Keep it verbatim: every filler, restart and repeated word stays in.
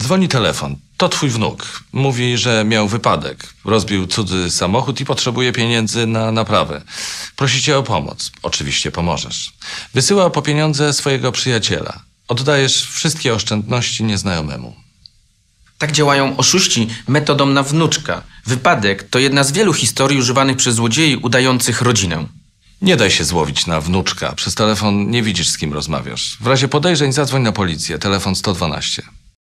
Dzwoni telefon. To twój wnuk. Mówi, że miał wypadek. Rozbił cudzy samochód i potrzebuje pieniędzy na naprawę. Prosi cię o pomoc. Oczywiście pomożesz. Wysyła po pieniądze swojego przyjaciela. Oddajesz wszystkie oszczędności nieznajomemu. Tak działają oszuści metodą na wnuczka. Wypadek to jedna z wielu historii używanych przez złodziei udających rodzinę. Nie daj się złowić na wnuczka. Przez telefon nie widzisz, z kim rozmawiasz. W razie podejrzeń zadzwoń na policję. Telefon sto dwanaście.